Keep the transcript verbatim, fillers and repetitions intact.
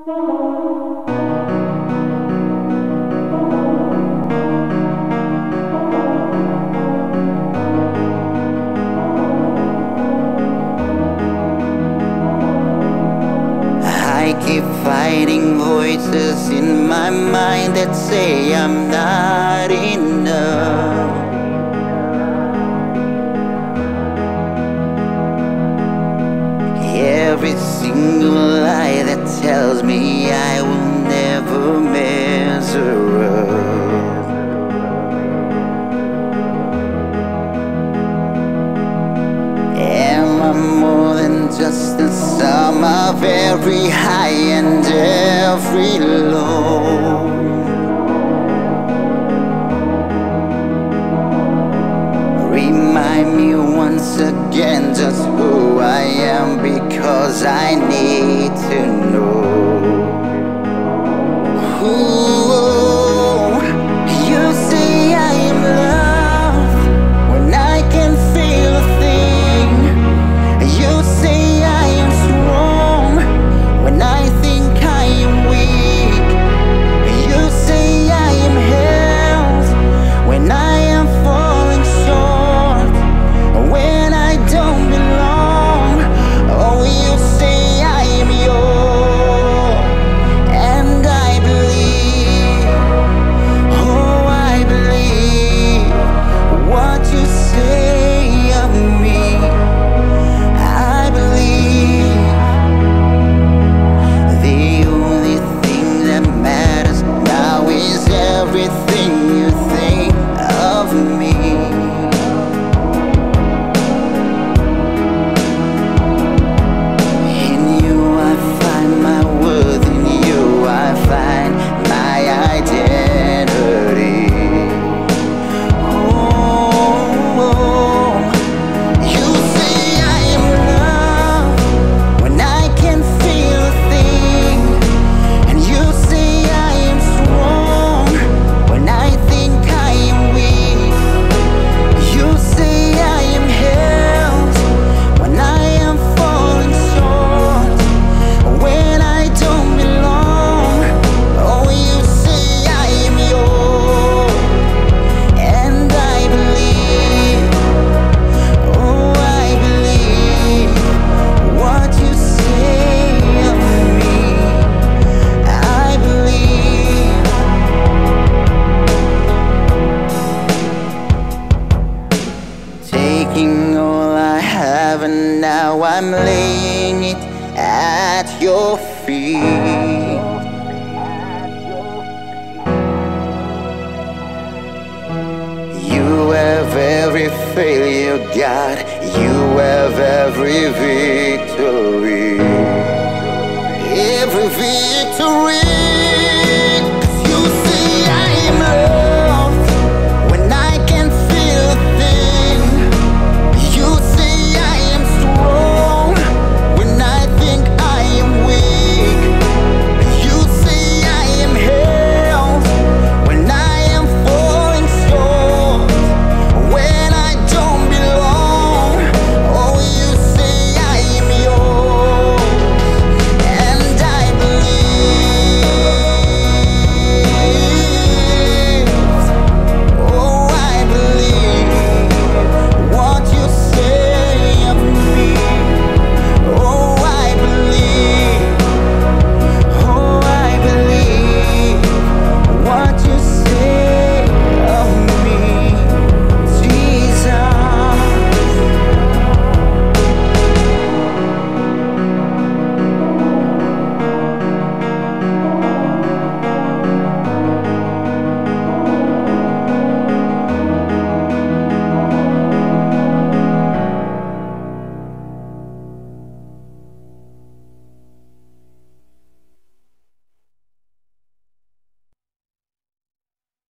I keep fighting voices in my mind that say I'm not enough. Every single lie that tells me I will never measure up. Am I more than just the sum of every high and every low? Remind me once again just who I am, because I need to know. Ooh, you say I am loved when I can't feel a thing. You say I am strong when I think I am weak. You say I am held when I am falling short, when I don't belong. Oh, you say I am yours, and I believe, oh, I believe what you say of me. I believe the only thing that matters now is everything you think of me. In you I find my worth, in you I find my identity. Oh, you say I am loved when I can't feel a thing, and you say I am strong when I think I am weak. You say I am held when I am falling short, when I don't belong. Oh, you say I am yours, and I believe, oh, I believe what you say of me. I believe. Taking all I have and now I'm laying it at your feet. You have every failure, God. You have every victory.